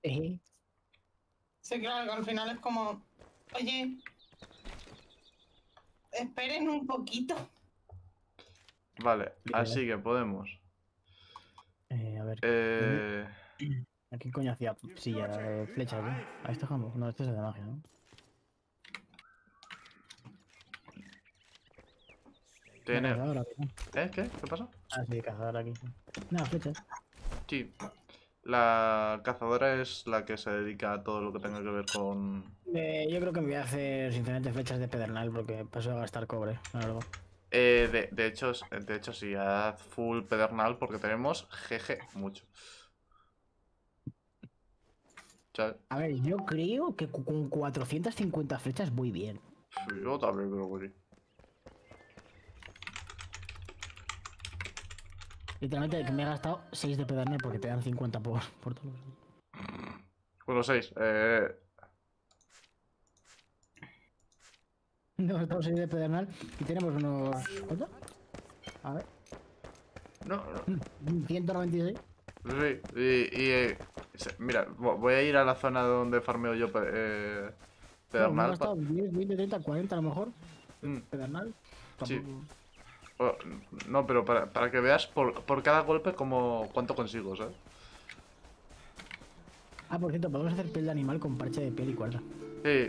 Eh, Sí, claro, que al final es como, oye, esperen un poquito. Vale, Literal. así que podemos. A ver. ¿Dónde? Eh, ¿A qué coño hacía silla de flechas, eh? A este jambo. No, este es el de magia, ¿no? La tiene... cazadora aquí, ¿no? ¿Eh? ¿Qué? ¿Qué pasa? Ah, sí, cazadora aquí. Nada, flechas. Sí. La cazadora es la que se dedica a todo lo que tenga que ver con... Yo creo que me voy a hacer, sinceramente, flechas de pedernal porque paso a gastar cobre, la verdad. de hecho, sí, haz full pedernal porque tenemos GG mucho. ¿Sabes? A ver, yo creo que con 450 flechas voy bien. Yo también creo que sí. Literalmente que me he gastado 6 de pedernal porque te dan 50 por todos. Bueno, 6. Me he gastado 6 de pedernal y tenemos unos... ¿Cuánto? A ver. No, no. 196. Sí, mira, voy a ir a la zona donde farmeo yo Bueno, me he pedernal. gastado 10, 20, 30, 40 a lo mejor. Mm, Pedernal. sí. Tampoco... Oh, no, pero para que veas por cada golpe como cuánto consigo, ¿sabes? Ah, por cierto, podemos hacer piel de animal con parche de piel y cuerda. Sí,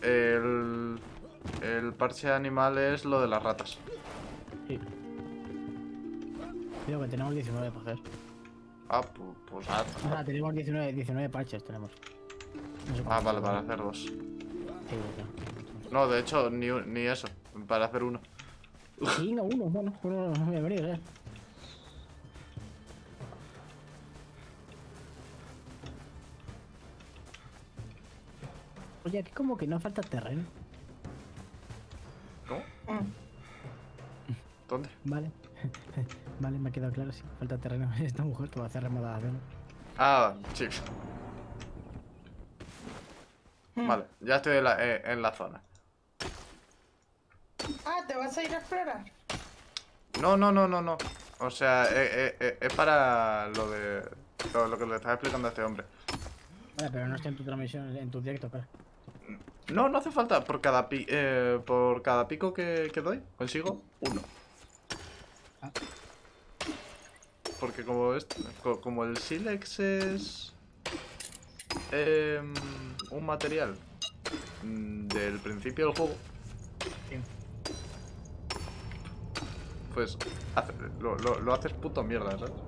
el parche animal es lo de las ratas. Sí. Creo que tenemos 19 para hacer. Ah, pues ah, O sea, tenemos 19 parches, tenemos. No sé ah, cuántos vale, tenemos. para hacer dos. Sí, ya. No, de hecho, ni eso, para hacer uno. Sí, no, uno, bueno, uno bienvenido, Oye, aquí como que no falta terreno. ¿Cómo? Mm. ¿Dónde? Vale. Vale, me ha quedado claro, sí. Falta terreno. Esta mujer que va a hacer remodelación. Ah, sí. Mm. Vale, ya estoy en la zona. Ah, ¿te vas a ir a explorar? No. O sea, es para lo de lo que le estaba explicando a este hombre. Vale, pero no está en tu transmisión, en tu directo, pero. No hace falta. Por cada pico que doy, consigo uno. Ah. Porque como el Silex es un material del principio del juego, Sí. pues lo haces puto mierda, ¿sabes?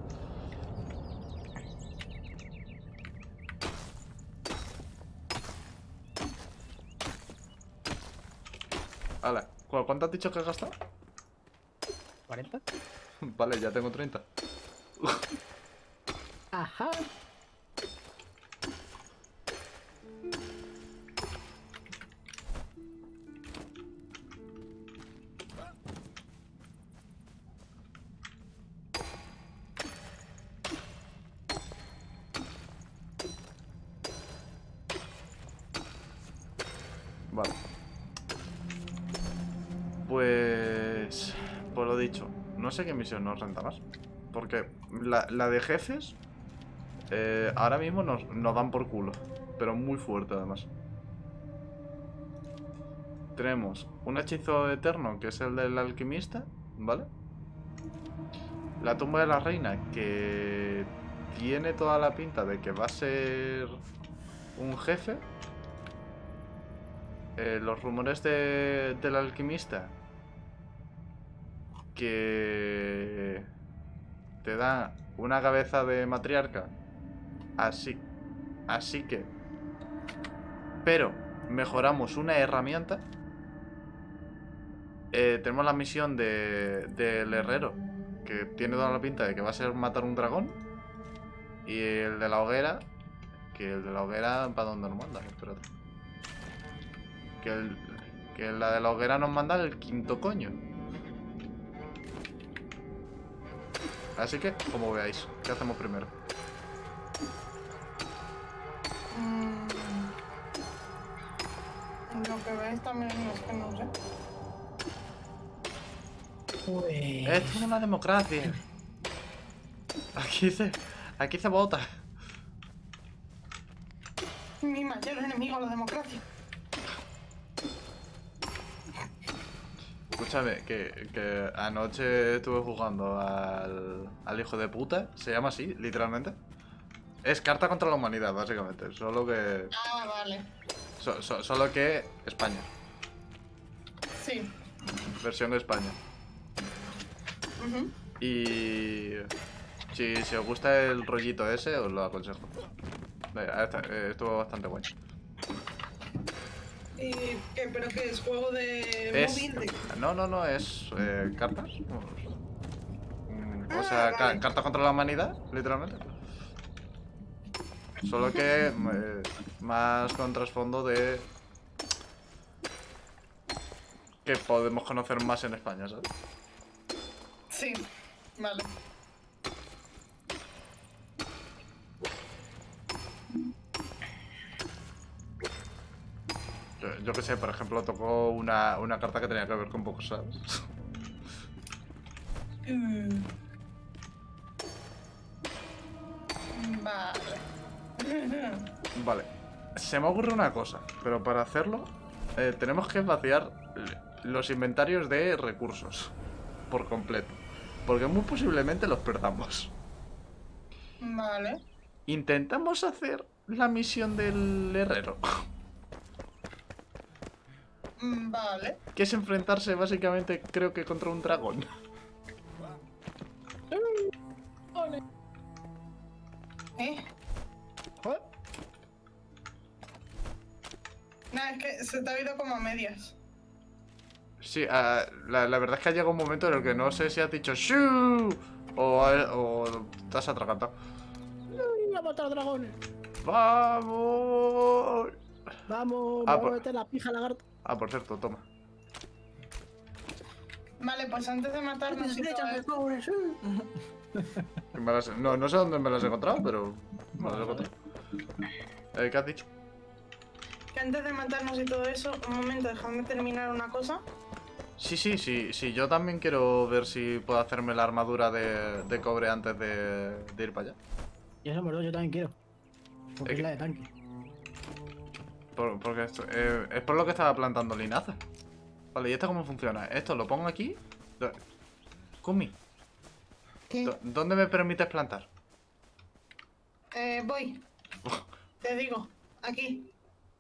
Hala, ¿cuánto has dicho que has gastado? ¿40? Vale, ya tengo 30. Ajá. Vale. Pues lo dicho, no sé qué misión nos renta más. Porque la de jefes ahora mismo nos dan por culo. Pero muy fuerte además. Tenemos un hechizo eterno que es el del alquimista, ¿vale? La tumba de la reina que tiene toda la pinta de que va a ser un jefe. Los rumores del alquimista que te da una cabeza de matriarca. Así que... Pero mejoramos una herramienta. Tenemos la misión del herrero, que tiene toda la pinta de que va a ser matar un dragón. Y el de la hoguera, que el de la hoguera, ¿para dónde nos manda? Espérate. Que la de la hoguera nos manda el quinto coño. Así que, como veáis, ¿qué hacemos primero? Lo que ves también es que no sé. Pues. Esto es una democracia. Aquí se vota. Mi mayor enemigo, la democracia. Escúchame, que anoche estuve jugando al hijo de puta. Se llama así, literalmente. Es carta contra la humanidad, básicamente. Solo que. Ah, vale. Solo que España. Sí. Versión España. Ujú. Y. Si os gusta el rollito ese, os lo aconsejo. Estuvo bastante guay. ¿Y qué? ¿Pero qué es? ¿Juego de móvil? No, es cartas. O Ah, sea, vale. cartas contra la humanidad, literalmente. Solo que más con trasfondo de que podemos conocer más en España, ¿sabes? Sí. Vale. Yo que sé, por ejemplo, tocó una carta que tenía que ver con pocos, ¿sabes? Vale. Vale. Se me ocurre una cosa, pero para hacerlo tenemos que vaciar los inventarios de recursos por completo. Porque muy posiblemente los perdamos. Vale. Intentamos hacer la misión del herrero. Vale. Que es enfrentarse básicamente, creo que contra un dragón. ¿Eh? No, es que se te ha oído como a medias. Sí, la verdad es que ha llegado un momento en el que no sé si has dicho ¡Shoo! O te has atragantado. ¡Uy, a matar dragones! ¡Vamos! Vamos, Ah, vamos a meter la pija lagarto. Por cierto, toma. Vale, pues antes de matarnos y todo esto, No sé dónde me las he encontrado, pero me las he encontrado. ¿Qué has dicho? que antes de matarnos y todo eso, un momento, déjame terminar una cosa. Sí, yo también quiero ver si puedo hacerme la armadura de cobre antes de ir para allá. Y eso, yo también quiero. Porque es la de tanque. Porque es por lo que estaba plantando linaza. Vale, ¿y esto cómo funciona? Esto lo pongo aquí. Kumi, ¿Qué? ¿dónde me permites plantar? Voy. Te digo, aquí.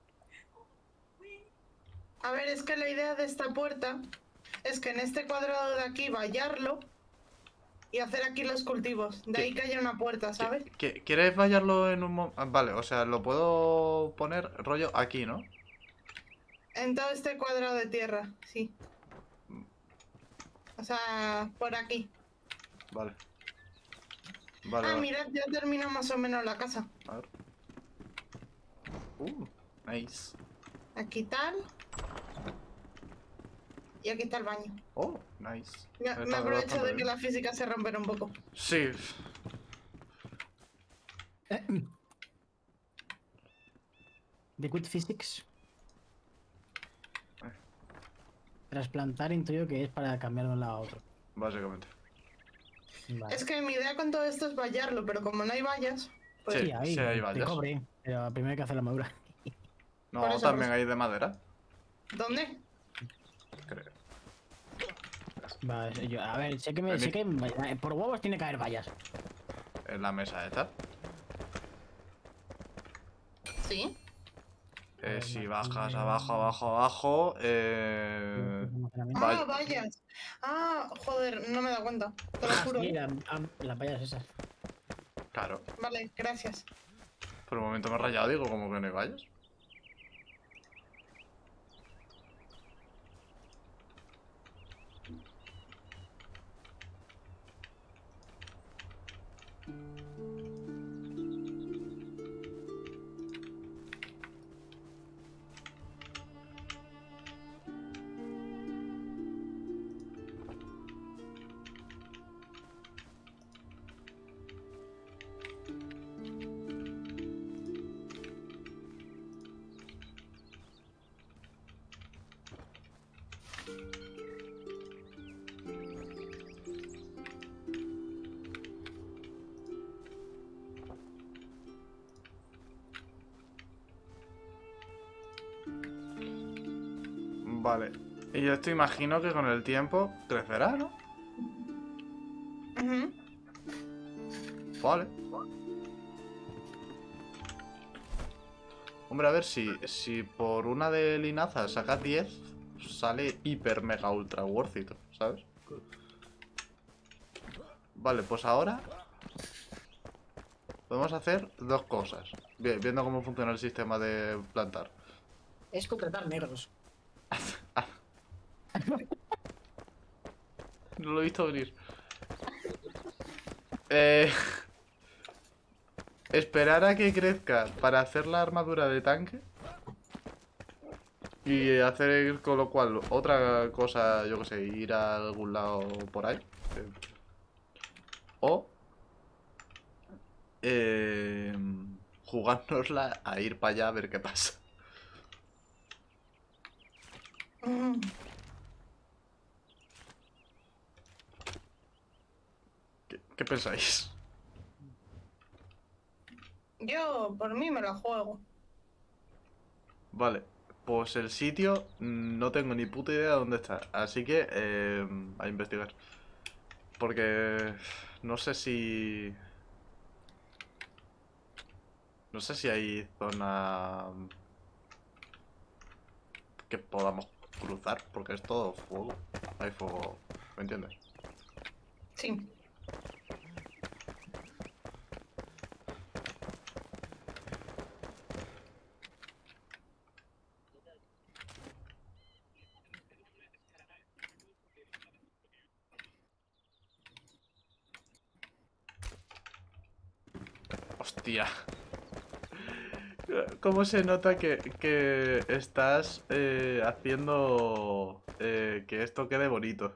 A ver, es que la idea de esta puerta es que en este cuadrado de aquí vallarlo y hacer aquí los cultivos. De ahí que haya una puerta, ¿sabes? ¿Quieres vallarlo en un momento? Vale, o sea, lo puedo poner rollo aquí, ¿no? En todo este cuadrado de tierra, sí. O sea, por aquí. Vale. Vale, Ah, vale. mirad, ya termino más o menos la casa. A ver. Nice. Aquí tal. Y aquí está el baño. Oh, nice. Me Está aprovecho bastante de que bien. la física se romperá un poco. Sí. The Good Physics. Trasplantar intuyo que es para cambiar de un lado a otro. Básicamente. Vale. Es que mi idea con todo esto es vallarlo, pero como no hay vallas, pues Sí, Sí, ahí, sí hay de vallas. cobre. Pero primero hay que hacer la armadura. No, Por eso, también hay de madera. ¿dónde? Creo. Vale, a ver, sé que por huevos tiene que haber vallas. En la mesa esta. Sí. Si bajas abajo. Ah, vallas. Ah, joder, no me da cuenta. Te lo juro. Sí, las vallas esas. Claro. Vale, gracias. Por un momento me he rayado, digo, como que no hay vallas. Vale. Y esto imagino que con el tiempo crecerá, ¿no? Ujú. Vale. Hombre, a ver, si por una de linaza sacas 10, sale hiper mega ultra worth it, ¿sabes? Vale, pues ahora podemos hacer dos cosas. Bien, viendo cómo funciona el sistema de plantar. Es contratar negros. No lo he visto venir. Eh... Esperar a que crezca para hacer la armadura de tanque. Y hacer con lo cual otra cosa, yo que sé, ir a algún lado por ahí. O jugárnosla a ir para allá a ver qué pasa. Ujú. ¿Qué pensáis? Yo, por mí, me la juego. Vale, pues el sitio no tengo ni puta idea de dónde está. Así que a investigar. Porque no sé si... No sé si hay zona que podamos cruzar, porque es todo fuego. Hay fuego, ¿me entiendes? Sí. Hostia. ¿Cómo se nota que estás haciendo que esto quede bonito?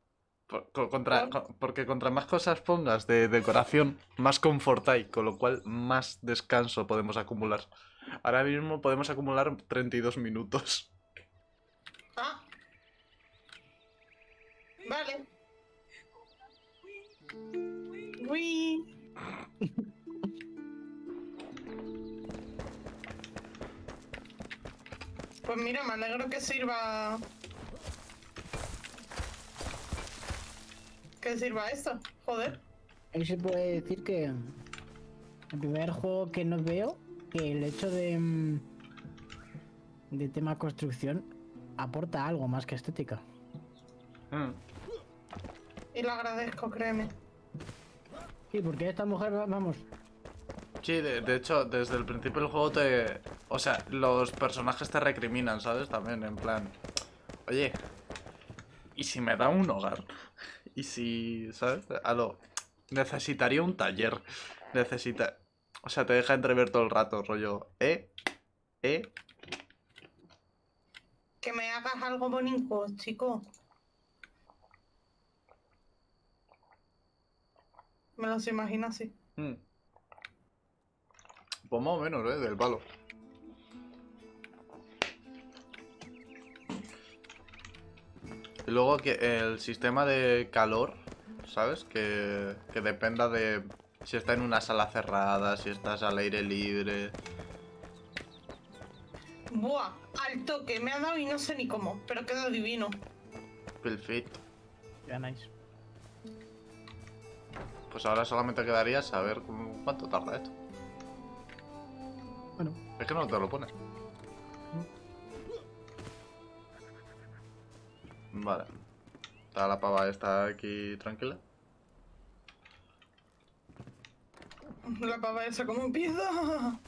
Porque contra más cosas pongas de decoración, más confort hay, con lo cual más descanso podemos acumular. Ahora mismo podemos acumular 32 minutos. Ah. Vale. Uy. Pues mira, me alegro que sirva. Que sirva esto. Joder. Ahí se puede decir que el primer juego que no veo que el hecho de tema construcción aporta algo más que estética. Y lo agradezco, créeme. Sí, porque esta mujer, vamos, Sí, de hecho, desde el principio del juego te... O sea, los personajes te recriminan, ¿sabes? También, en plan... Oye, ¿y si me da un hogar? ¿Y si... ¿sabes? Necesitaría un taller. O sea, te deja entrever todo el rato, rollo... Que me hagas algo bonito, chico. Me los imagino así. Pues más o menos, del palo. Y luego que el sistema de calor, ¿sabes? Que dependa de si está en una sala cerrada, si estás al aire libre. Buah, al toque me ha dado y no sé ni cómo, pero queda divino. Perfecto. ganáis. Pues ahora solamente quedaría saber cuánto tarda esto. Bueno, Es que no te lo pones. Vale. Está la pava esta aquí tranquila. La pava esa como empieza.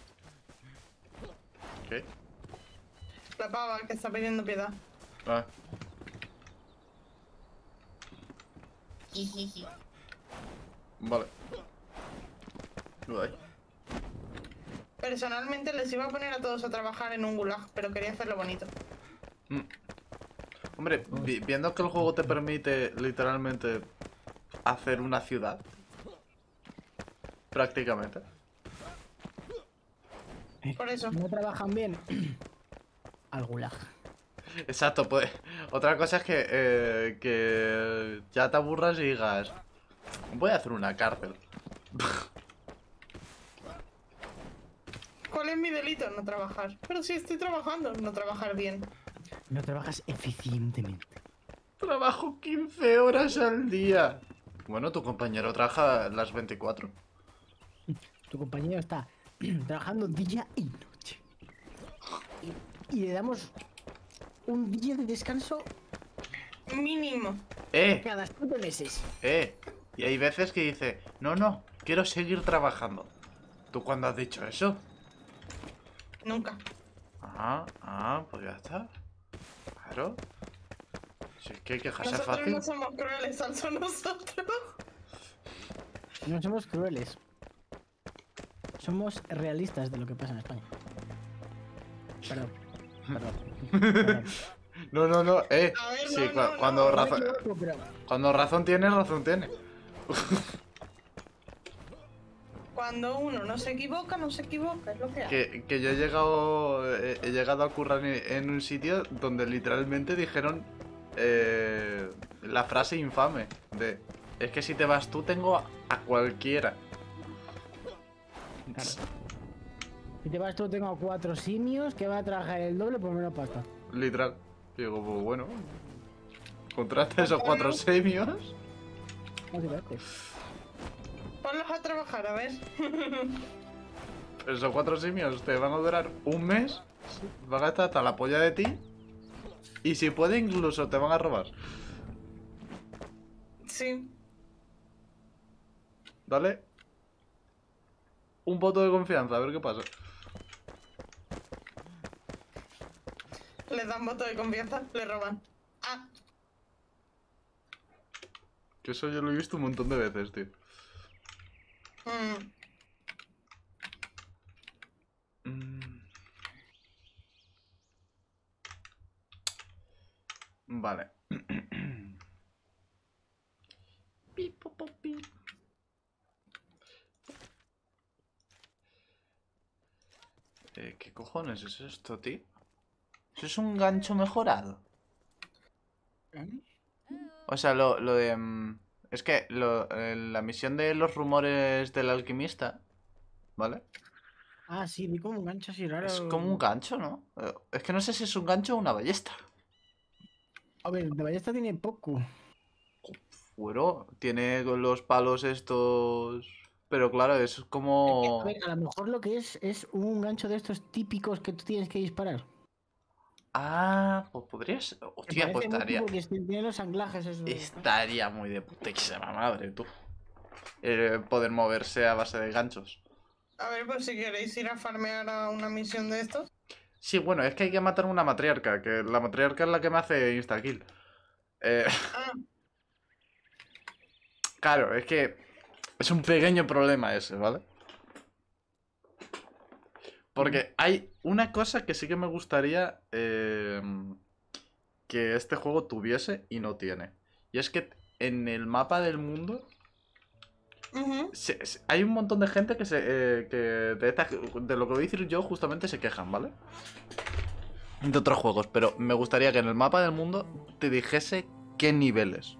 ¿Qué? La pava que está pidiendo piedad. Ah. Vale. Guay. Personalmente les iba a poner a todos a trabajar en un gulag, pero quería hacerlo bonito. Hombre, viendo que el juego te permite literalmente hacer una ciudad. Prácticamente. Por eso. no trabajan bien. Al gulag. Exacto, pues. Otra cosa es que ya te aburras y digas, voy a hacer una cárcel. ¿Cuál es mi delito? No trabajar. Pero si estoy trabajando, no trabajar bien. No trabajas eficientemente. Trabajo 15 horas al día. Bueno, tu compañero trabaja las 24. Tu compañero está trabajando día y noche. Y le damos un día de descanso Mínimo. cada 7 meses. Y hay veces que dice, no, quiero seguir trabajando. ¿Tú cuándo has dicho eso? Nunca. Pues ya está. Claro. Si es que quejarse es Nosotros fácil. no somos crueles, son nosotros. No somos crueles. Somos realistas de lo que pasa en España. Perdón. No. A ver, Sí, no, cuando no, razón. Cuando razón tiene, razón tiene. Cuando uno no se equivoca, es lo que hay. Que yo he llegado a currar en un sitio donde literalmente dijeron la frase infame de es que si te vas tú tengo a cualquiera. Claro. Si te vas tú, tengo 4 simios que van a trabajar el doble por menos pasta. Literal. Digo, pues bueno, contrata esos 4 semios. Básicamente. Ponlos a trabajar, a ver. Esos 4 simios te van a durar un mes. Van a estar hasta la polla de ti. Y si puede, incluso te van a robar. Sí. Dale un voto de confianza, a ver qué pasa. Les dan voto de confianza, le roban. Ah, Que eso yo lo he visto un montón de veces, tío. Vale. Pip, pop, pop, pip. ¿Qué cojones es esto, tío? ¿Eso es un gancho mejorado? O sea, lo de... es que la misión de los rumores del alquimista, ¿vale? Ah, sí, vi como un gancho así raro. Es como un gancho, ¿no? Es que no sé si es un gancho o una ballesta. A ver, de ballesta tiene poco. Bueno, tiene los palos estos... Pero claro, es como... A ver, a lo mejor lo que es un gancho de estos típicos que tú tienes que disparar. Ah, pues podrías... Me Hostia, pues parece mucho estaría... porque tiene los anclajes esos. Estaría muy de putísima madre, tú. Poder moverse a base de ganchos. a ver, pues si queréis ir a farmear a una misión de estos. Sí, bueno, es que hay que matar una matriarca, que la matriarca es la que me hace instakill. Ah, Claro, es que es un pequeño problema ese, ¿vale? Porque hay una cosa que sí que me gustaría que este juego tuviese y no tiene. Y es que en el mapa del mundo hay un montón de gente que de lo que voy a decir yo justamente se quejan, ¿vale? De otros juegos, pero me gustaría que en el mapa del mundo te dijese qué niveles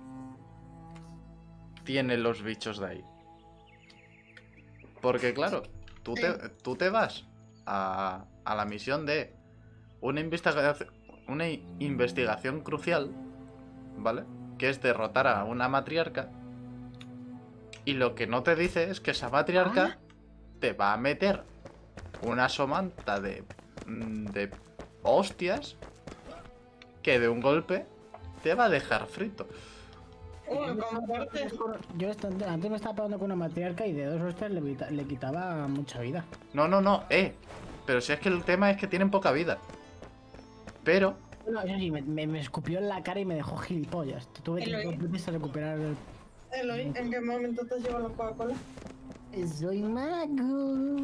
tienen los bichos de ahí. Porque claro, tú te vas a la misión de una investigación crucial, ¿vale? Que es derrotar a una matriarca. Y lo que no te dice es que esa matriarca te va a meter una somanta de hostias que de un golpe te va a dejar frito. con fuerte. Yo antes me estaba pegando con una matriarca y de 2 hostias le quitaba mucha vida. No, pero si es que el tema es que tienen poca vida. Pero... No, eso sí, me escupió en la cara y me dejó gilipollas. Tuve que a recuperar el... Eloy, ¿en qué momento te lleva la Coca-Cola? Soy mago.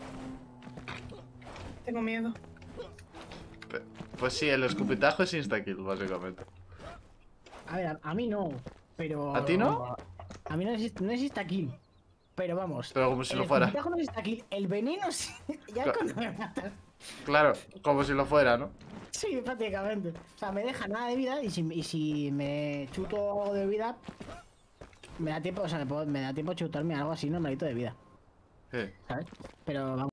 Tengo miedo. Pues sí, el escupitajo es instakill, básicamente. A ver, a mí no, pero... ¿A ti no? A mí no existe kill. Pero vamos. Pero como si lo fuera. El escupitajo no existe kill. El veneno sí. Ya cuando me matan. Claro, como si lo fuera, ¿no? Sí, prácticamente. O sea, me deja nada de vida y si me chuto algo de vida, me da tiempo, o sea, me da tiempo a chutarme algo así normalito de vida. Sí. ¿Sabes? Pero vamos.